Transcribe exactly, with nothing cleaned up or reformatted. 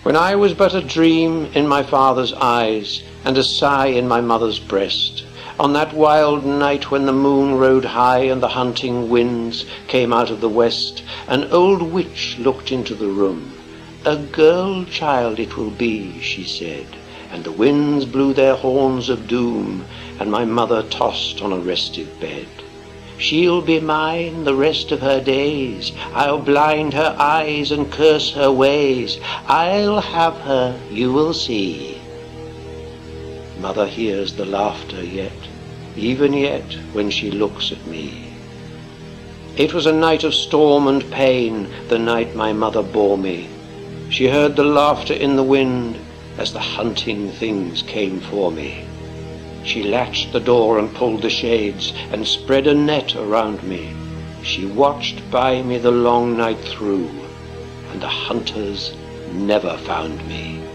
When I was but a dream in my father's eyes, and a sigh in my mother's breast, on that wild night when the moon rode high and the hunting winds came out of the west, an old witch looked into the room. "A girl child it will be," she said, and the winds blew their horns of doom, and my mother tossed on a restive bed. "She'll be mine the rest of her days, I'll blind her eyes and curse her ways, I'll have her, you will see." Mother hears the laughter yet, even yet, when she looks at me. It was a night of storm and pain, the night my mother bore me. She heard the laughter in the wind as the hunting things came for me. She latched the door and pulled the shades and spread a net around me. She watched by me the long night through, and the hunters never found me.